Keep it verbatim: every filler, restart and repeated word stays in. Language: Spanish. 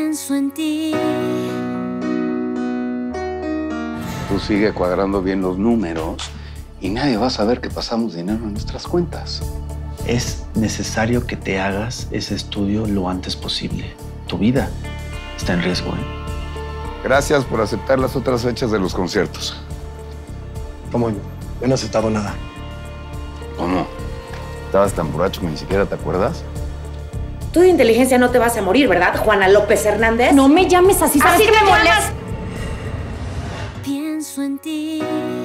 Pienso en ti. Tú sigue cuadrando bien los números y nadie va a saber que pasamos dinero en nuestras cuentas. Es necesario que te hagas ese estudio lo antes posible. Tu vida está en riesgo, ¿eh? Gracias por aceptar las otras fechas de los conciertos. ¿Cómo? Yo no he aceptado nada. ¿Cómo? Estabas tan borracho que ni siquiera te acuerdas. Tú de inteligencia no te vas a morir, ¿verdad, Juana López Hernández? No me llames así, ¿sabes ¡Así qué me me molesta! llamas? Pienso en ti.